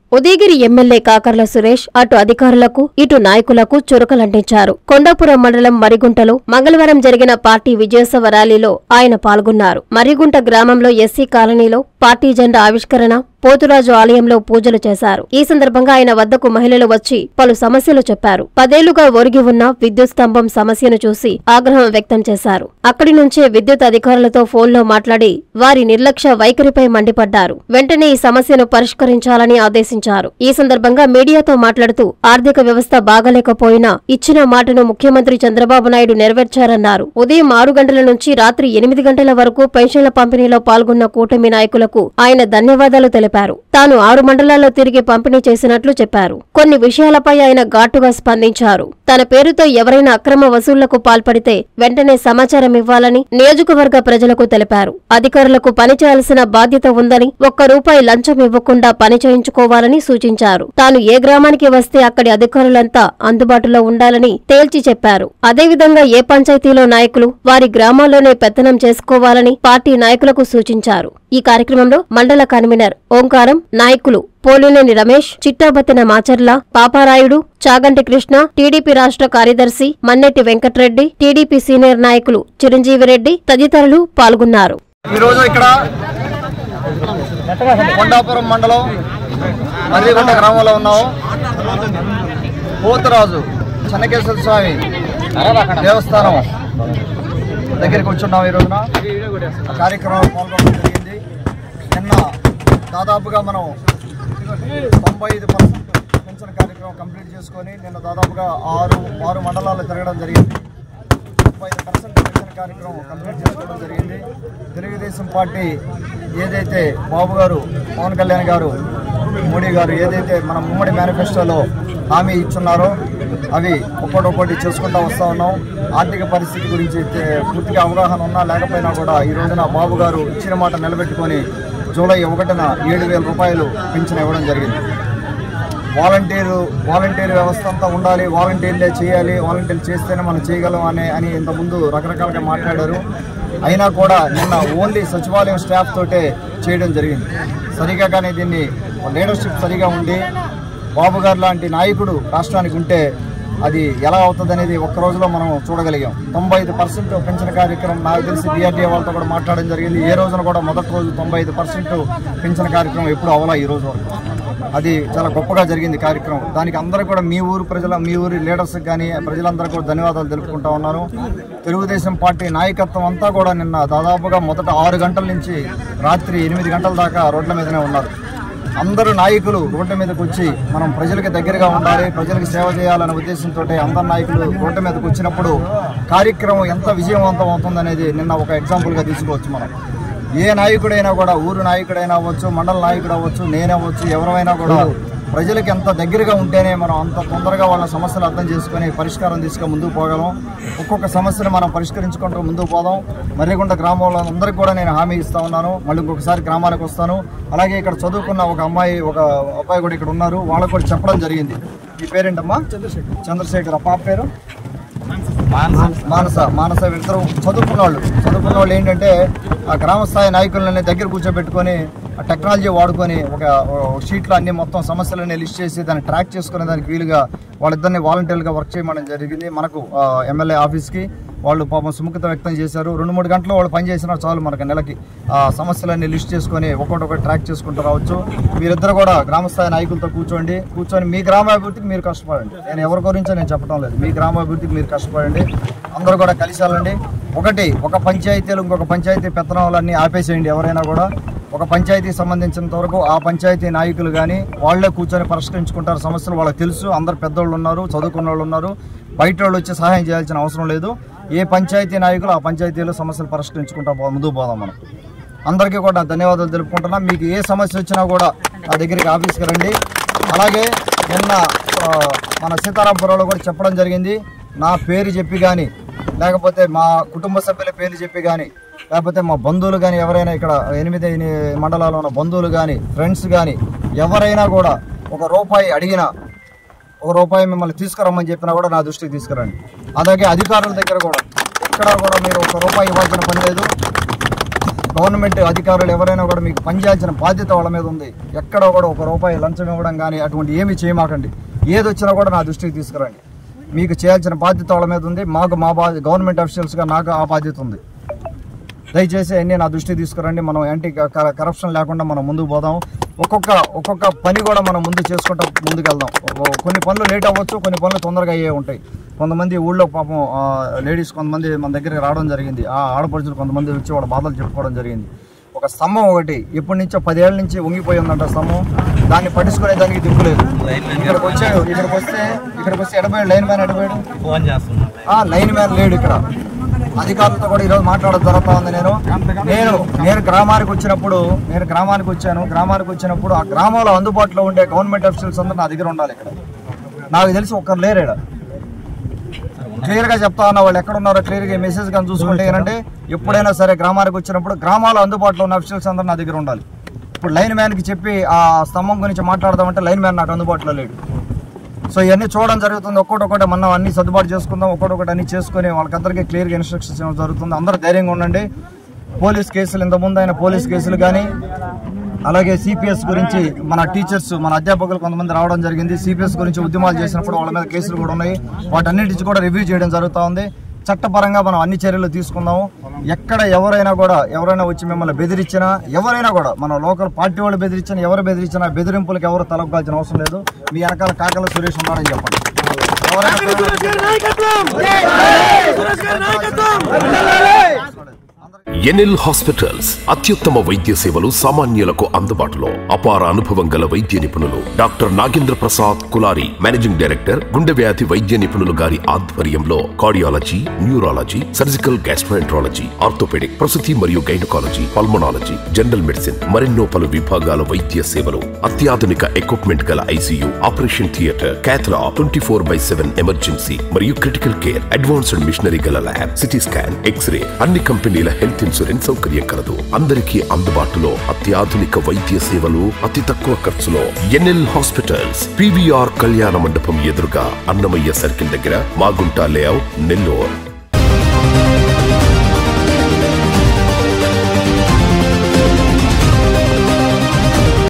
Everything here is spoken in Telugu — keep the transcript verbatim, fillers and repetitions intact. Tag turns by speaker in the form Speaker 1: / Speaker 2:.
Speaker 1: ఉదయగిరి ఎమ్మెల్యే కాకర్ల సురేష్ అటు అధికారులకు ఇటు నాయకులకు చురకలంటించారు. కొండాపురం మండలం మరిగుంటలో మంగళవారం జరిగిన పార్టీ విజయోత్సవ ర్యాలీలో ఆయన పాల్గొన్నారు. మరిగుంట గ్రామంలో ఎస్సీ కాలనీలో పార్టీ జెండా ఆవిష్కరణ, పోతురాజు ఆలయంలో పూజలు చేశారు. ఈ సందర్భంగా ఆయన వద్దకు మహిళలు వచ్చి పలు సమస్యలు చెప్పారు. పదేళ్లుగా ఒరిగి ఉన్న విద్యుత్ స్తంభం సమస్యను చూసి ఆగ్రహం వ్యక్తం చేశారు. అక్కడి నుంచే విద్యుత్ అధికారులతో ఫోన్లో మాట్లాడి వారి నిర్లక్ష్య వైఖరిపై మండిపడ్డారు. వెంటనే ఈ సమస్యను పరిష్కరించాలని ఆదేశించారు. ఈ సందర్భంగా మీడియాతో మాట్లాడుతూ ఆర్థిక వ్యవస్థ బాగలేకపోయినా ఇచ్చిన మాటను ముఖ్యమంత్రి చంద్రబాబు నాయుడు నెరవేర్చారన్నారు. ఉదయం ఆరు గంటల నుంచి రాత్రి ఎనిమిది గంటల వరకు పెన్షన్ల పంపిణీలో పాల్గొన్న కూటమి నాయకులకు ఆయన ధన్యవాదాలు తెలిపారు. తాను ఆరు మండలాల్లో తిరిగి పంపిణీ చేసినట్లు చెప్పారు. కొన్ని విషయాలపై ఆయన ఘాటుగా స్పందించారు. తన పేరుతో ఎవరైనా అక్రమ వసూళ్లకు పాల్పడితే వెంటనే సమాచారం ఇవ్వాలని నియోజకవర్గ ప్రజలకు తెలిపారు. అధికారులకు పని చేయాల్సిన బాధ్యత ఉందని, ఒక్క రూపాయి లంచం ఇవ్వకుండా పని చేయించుకోవాలని సూచించారు. తాను ఏ గ్రామానికి వస్తే అక్కడి అధికారులంతా అందుబాటులో ఉండాలని తేల్చి చెప్పారు. అదేవిధంగా ఏ పంచాయతీలో నాయకులు వారి గ్రామాల్లోనే పెత్తనం చేసుకోవాలని పార్టీ నాయకులకు సూచించారు. ఈ కార్యక్రమంలో మండల కన్వీనర్ ఓంకారం, నాయకులు పోలినేని రమేష్, చిట్టాబత్తిన మాచర్ల, పాపారాయుడు, చాగంటి కృష్ణ, టీడీపీ రాష్ట్ర కార్యదర్శి మన్నెట్టి వెంకట్రెడ్డి, టీడీపీ సీనియర్ నాయకులు చిరంజీవిరెడ్డి తదితరులు పాల్గొన్నారు.
Speaker 2: ఈరోజు ఇక్కడ కొండాపురం మండలం మర్రిగుంట గ్రామంలో ఉన్నాము. పోతురాజు చెన్నకేశ్వర స్వామి దేవస్థానం దగ్గరికి వచ్చున్నాం. ఈ రోజున కార్యక్రమం పాల్గొనడం జరిగింది. నిన్న దాదాపుగా మనం తొంభై ఐదు పర్సెంట్ పెన్షన్ కార్యక్రమం కంప్లీట్ చేసుకొని నిన్న దాదాపుగా ఆరు ఆరు మండలాలు తిరగడం జరిగింది. తొంభై ఐదు పర్సెంట్ పెన్షన్ కార్యక్రమం కంప్లీట్ చేసుకోవడం జరిగింది. తెలుగుదేశం పార్టీ ఏదైతే బాబు గారు, పవన్ కళ్యాణ్ గారు, మోడీ గారు ఏదైతే మన ఉమ్మడి మేనిఫెస్టోలో హామీ ఇచ్చున్నారో అవి ఒక్కొక్కటి చేసుకుంటూ వస్తూ ఉన్నాం. ఆర్థిక పరిస్థితి గురించి పూర్తిగా అవగాహన ఉన్నా లేకపోయినా కూడా ఈ రోజున బాబు గారు ఇచ్చిన మాట నిలబెట్టుకొని జూలై ఒకటిన ఏడు వేల రూపాయలు పెన్షన్ ఇవ్వడం జరిగింది. వాలంటీరు వాలంటీర్ వ్యవస్థ అంతా ఉండాలి, వాలంటీర్లే చేయాలి, వాలంటీర్లు చేస్తేనే మనం చేయగలం అనే అని ఇంతకుముందు రకరకాలుగా మాట్లాడారు. అయినా కూడా నిన్న ఓన్లీ సచివాలయం స్టాఫ్ తోటే చేయడం జరిగింది. సరిగా కానీ దీన్ని లీడర్షిప్ సరిగా ఉండి బాబు గారు లాంటి నాయకుడు రాష్ట్రానికి ఉంటే అది ఎలా అవుతుంది అనేది ఒక్క రోజులో మనం చూడగలిగాం. తొంభై ఐదు పర్సెంట్ పెన్షన్ కార్యక్రమం నాకు తెలిసి బీఆర్డీఏ వాళ్ళతో కూడా మాట్లాడడం జరిగింది. ఏ రోజున కూడా మొదటి రోజు తొంభై ఐదు పర్సెంట్ పెన్షన్ కార్యక్రమం ఎప్పుడు అవలా ఈ రోజు వరకు. అది చాలా గొప్పగా జరిగింది కార్యక్రమం. దానికి అందరూ కూడా మీ ఊరు ప్రజల మీ ఊరి లీడర్స్కి కానీ ప్రజలందరూ కూడా ధన్యవాదాలు తెలుపుకుంటా ఉన్నాను. తెలుగుదేశం పార్టీ నాయకత్వం అంతా కూడా నిన్న దాదాపుగా మొదట ఆరు గంటల నుంచి రాత్రి ఎనిమిది గంటల దాకా రోడ్ల మీదనే ఉన్నారు. అందరూ నాయకులు రోడ్డు మీదకి వచ్చి మనం ప్రజలకు దగ్గరగా ఉండాలి, ప్రజలకు సేవ చేయాలనే ఉద్దేశంతో అందరు నాయకులు రోడ్డు మీదకి వచ్చినప్పుడు కార్యక్రమం ఎంత విజయవంతం అవుతుందనేది నిన్న ఒక ఎగ్జాంపుల్గా తీసుకోవచ్చు. మనం ఏ నాయకుడైనా కూడా, ఊరు నాయకుడైనా అవ్వచ్చు, మండల నాయకుడు అవ్వచ్చు, నేనవ్వచ్చు, ఎవరైనా కూడా ప్రజలకు ఎంత దగ్గరగా ఉంటేనే మనం అంత తొందరగా వాళ్ళ సమస్యలు అర్థం చేసుకుని పరిష్కారం తీసుకొని ముందుకు పోగలం. ఒక్కొక్క సమస్యను మనం పరిష్కరించుకుంటూ ముందుకు పోదాం. మర్రిగుంట గ్రామంలో అందరికీ కూడా నేను హామీ ఇస్తా ఉన్నాను. మళ్ళీ ఇంకొకసారి గ్రామానికి వస్తాను. అలాగే ఇక్కడ చదువుకున్న ఒక అమ్మాయి ఒక అబ్బాయి కూడా ఇక్కడ ఉన్నారు, వాళ్ళకు కూడా చెప్పడం జరిగింది. ఈ పేరేంటమ్మా? చంద్రశేఖర్. చంద్రశేఖర్. ఆ పాప పేరు మానస. మానస ఇద్దరు చదువుకున్న వాళ్ళు. చదువుకున్న వాళ్ళు ఏంటంటే ఆ గ్రామ స్థాయి నాయకులని దగ్గర కూర్చోబెట్టుకొని ఆ టెక్నాలజీ వాడుకొని ఒక షీట్లో అన్ని మొత్తం సమస్యలన్నీ లిస్ట్ చేసి దాన్ని ట్రాక్ చేసుకునే దానికి వీలుగా వాళ్ళిద్దరిని వాలంటీర్లుగా వర్క్ చేయమని జరిగింది. మనకు ఎమ్మెల్యే ఆఫీస్కి వాళ్ళు పాపం సుముఖత వ్యక్తం చేశారు. రెండు మూడు గంటలు వాళ్ళు పనిచేసినా చాలు మనకు నెలకి ఆ సమస్యలన్నీ లిస్ట్ చేసుకొని ఒక్కొక్కటి ట్రాక్ చేసుకుంటూ రావచ్చు. మీరిద్దరు కూడా గ్రామస్థాయి నాయకులతో కూర్చోండి. కూర్చొని మీ గ్రామాభివృద్ధికి మీరు కష్టపడండి. నేను ఎవరి గురించో నేను చెప్పడం లేదు. మీ గ్రామాభివృద్ధికి మీరు కష్టపడండి. అందరూ కూడా కలిసి వెళ్ళండి. ఒకటి ఒక పంచాయతీలు ఇంకొక పంచాయతీ పెత్తనాలన్నీ ఆపేసేయండి. ఎవరైనా కూడా ఒక పంచాయతీకి సంబంధించినంత వరకు ఆ పంచాయతీ నాయకులు కానీ వాళ్ళే కూర్చొని పరిష్కరించుకుంటారు సమస్యలు. వాళ్ళకి తెలుసు, అందరు పెద్దోళ్ళు ఉన్నారు, చదువుకున్న వాళ్ళు ఉన్నారు, బయట వాళ్ళు వచ్చి సహాయం చేయాల్సిన అవసరం లేదు. ఏ పంచాయతీ నాయకులు ఆ పంచాయతీలో సమస్యలు పరిష్కరించుకుంటా ముందుకు పోదాం. మనం అందరికీ కూడా ధన్యవాదాలు తెలుపుకుంటున్నాం. మీకు ఏ సమస్య వచ్చినా కూడా నా దగ్గరికి ఆఫీస్కి రండి. అలాగే నిన్న మన సీతారాంపురంలో కూడా చెప్పడం జరిగింది. నా పేరు చెప్పి కానీ లేకపోతే మా కుటుంబ సభ్యుల పేర్లు చెప్పి కానీ లేకపోతే మా బంధువులు కానీ ఎవరైనా ఇక్కడ ఎనిమిది మండలాల్లో ఉన్న బంధువులు కానీ ఫ్రెండ్స్ కానీ ఎవరైనా కూడా ఒక రూపాయి అడిగినా ఒక రూపాయి మిమ్మల్ని తీసుకురమ్మని చెప్పినా కూడా నా దృష్టికి తీసుకురండి. అలాగే అధికారుల దగ్గర కూడా ఎక్కడా కూడా మీరు ఒక రూపాయి ఇవ్వాల్సిన పని లేదు. గవర్నమెంట్ అధికారులు ఎవరైనా కూడా మీకు పనిచేయాల్సిన బాధ్యత వాళ్ళ మీద ఉంది. ఎక్కడ కూడా ఒక రూపాయి లంచం ఇవ్వడం కానీ అటువంటి ఏమీ చేయమాకండి. ఏది వచ్చినా కూడా నా దృష్టికి తీసుకురండి. మీకు చేయాల్సిన బాధ్యత వాళ్ళ మీద ఉంది. మాకు మా బాధ్యత గవర్నమెంట్ అఫీషియల్స్గా నాకు ఆ బాధ్యత ఉంది. దయచేసి అన్నీ నా దృష్టికి తీసుకురండి. మనం యాంటీ కరప్షన్ లేకుండా మనం ముందుకు పోదాం. ఒక్కొక్క ఒక్కొక్క పని కూడా మనం ముందు చేసుకుంటూ ముందుకెళ్దాం. కొన్ని పనులు లేట్ అవ్వచ్చు, కొన్ని పనులు తొందరగా అయ్యే ఉంటాయి. కొంతమంది ఊళ్ళో పాపం లేడీస్ కొంతమంది మన దగ్గరికి రావడం జరిగింది. ఆ ఆడపడుచులు కొంతమంది వచ్చి వాళ్ళ బాధలు చెప్పుకోవడం జరిగింది. ఒక స్తంభం ఒకటి ఎప్పటి నుంచో పదేళ్ల నుంచి వంగిపోయి ఉందంట స్తంభం. దాన్ని పట్టించుకునే దానికి దిక్కులేదు. ఇక్కడికి వచ్చాడు. ఇక్కడికి వస్తే ఇక్కడికి వస్తే ఎడబోయాడు లైన్ మ్యాన్ ఎడబోయాడు లైన్ మ్యాన్ లేడు. ఇక్కడ అధికారులతో కూడా ఈరోజు మాట్లాడడం జరుగుతూ ఉంది. నేను నేను నేను గ్రామానికి వచ్చినప్పుడు నేను గ్రామానికి వచ్చాను గ్రామానికి వచ్చినప్పుడు ఆ గ్రామంలో అందుబాటులో ఉండే గవర్నమెంట్ అఫీషియల్స్ అందరూ నా దగ్గర ఉండాలి. ఇక్కడ నాకు తెలిసి ఒక్కరు లేరు. ఇక్కడ క్లియర్గా చెప్తా ఉన్నా, వాళ్ళు ఎక్కడ ఉన్నారో క్లియర్గా మెసేజ్ కానీ చూసుకుంటే ఏంటంటే ఎప్పుడైనా సరే గ్రామానికి వచ్చినప్పుడు గ్రామాల్లో అందుబాటులో ఉన్న అఫీషియల్స్ అందరూ నా దగ్గర ఉండాలి. ఇప్పుడు లైన్ మ్యాన్కి చెప్పి ఆ స్తంభం గురించి మాట్లాడదామంటే లైన్ మ్యాన్ నాకు అందుబాటులో లేడు. సో ఇవన్నీ చూడడం జరుగుతుంది. ఒక్కొక్కటి మనం అన్ని సర్దుబాటు చేసుకుందాం. ఒక్కొక్కటి అన్ని చేసుకుని వాళ్ళకందరికీ క్లియర్గా ఇన్స్ట్రక్షన్స్ ఇవ్వడం జరుగుతుంది. అందరూ ధైర్యంగా ఉండండి. పోలీస్ కేసులు ఇంతకుముందు అయిన పోలీస్ కేసులు కానీ అలాగే సిపిఎస్ గురించి మన టీచర్స్ మన అధ్యాపకులు కొంతమంది రావడం జరిగింది. సిపిఎస్ గురించి ఉద్యమాలు చేసినప్పుడు వాళ్ళ మీద కేసులు కూడా ఉన్నాయి. వాటన్నిటి కూడా రివ్యూ చేయడం జరుగుతూ ఉంది. చట్టపరంగా మనం అన్ని చర్యలు తీసుకుందాము. ఎక్కడ ఎవరైనా కూడా ఎవరైనా వచ్చి మిమ్మల్ని బెదిరించినా ఎవరైనా కూడా మన లోకల్ పార్టీ వాళ్ళు బెదిరించినా ఎవరు బెదిరించినా బెదిరింపులకు ఎవరు తలొగ్గాల్సిన అవసరం లేదు. మీ వెనకాల కాకల సురేష్ ఉన్నారని చెప్పండి.
Speaker 3: ఎన్ఎల్ హాస్పిటల్స్ అత్యుత్తమ వైద్య సేవలు సామాన్యులకు అందుబాటులో. అపార అనుభవం గల వైద్య నిపుణులు doctor Nagendra Prasad Kulari, managing director, గుండె వ్యాధి వైద్య నిపుణులు గారి ఆధ్వర్యంలో cardiology, neurology, surgical gastroenterology, orthopaedic, ప్రసూతి మరియు గైనకాలజీ, పల్మనాలజీ, జనరల్ మెడిసిన్ మరెన్నో పలు విభాగాల వైద్య సేవలు. అత్యాధునిక ఎక్విప్మెంట్ గల ICU, operation theatre, cath lab, twenty four by seven emergency మరియు క్రిటికల్ కేర్, అడ్వాన్స్డ్ మిషనరీ గల ల్యాబ్, సిటీ స్కాన్, ఎక్స్రే, అన్ని కంపెనీల హెల్త్ ఇన్సూరెన్స్ సౌకర్యం కలదు. అందరికీ అందుబాటులో అత్యాధునిక వైద్య సేవలు అతి తక్కువ ఖర్చులో. ఎన్ఎల్ హాస్పిటల్స్, పీవీఆర్ కళ్యాణ మండపం ఎదురుగా, అన్నమయ్య సర్కిల్ దగ్గర, మాగుంట లేఅవుట్, నెల్లూరు.